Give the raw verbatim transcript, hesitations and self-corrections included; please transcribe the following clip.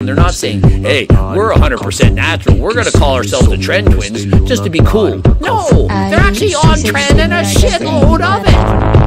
They're not saying, hey, we're one hundred percent natural. We're going to call ourselves the T R E N twins just to be cool. No, they're actually on T R E N and a shitload of it.